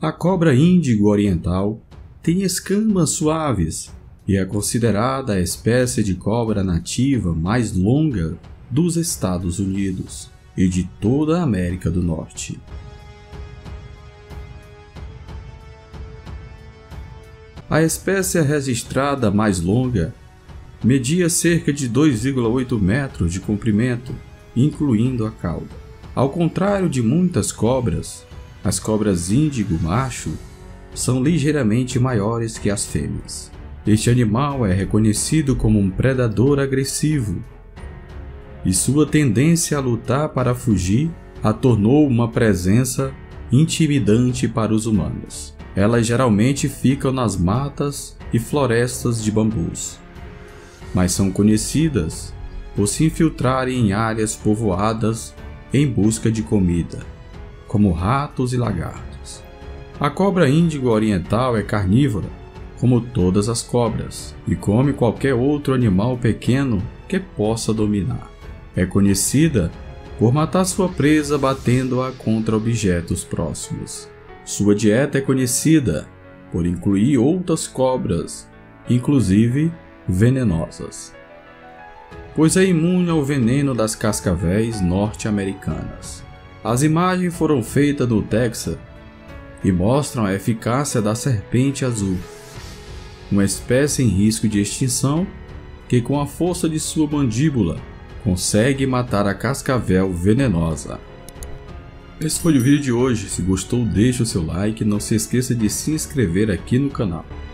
A cobra índigo oriental tem escamas suaves e é considerada a espécie de cobra nativa mais longa dos Estados Unidos e de toda a América do Norte. A espécie registrada mais longa media cerca de 2,8 metros de comprimento, incluindo a cauda. Ao contrário de muitas cobras, as cobras índigo macho são ligeiramente maiores que as fêmeas. Este animal é reconhecido como um predador agressivo, e sua tendência a lutar para fugir a tornou uma presença intimidante para os humanos. Elas geralmente ficam nas matas e florestas de bambus, mas são conhecidas por se infiltrarem em áreas povoadas em busca de comida, como ratos e lagartos. A cobra índigo oriental é carnívora, como todas as cobras, e come qualquer outro animal pequeno que possa dominar. É conhecida por matar sua presa batendo-a contra objetos próximos. Sua dieta é conhecida por incluir outras cobras, inclusive venenosas, pois é imune ao veneno das cascavéis norte-americanas. As imagens foram feitas no Texas e mostram a eficácia da serpente azul, uma espécie em risco de extinção que, com a força de sua mandíbula, consegue matar a cascavel venenosa. Esse foi o vídeo de hoje. Se gostou, deixe o seu like e não se esqueça de se inscrever aqui no canal.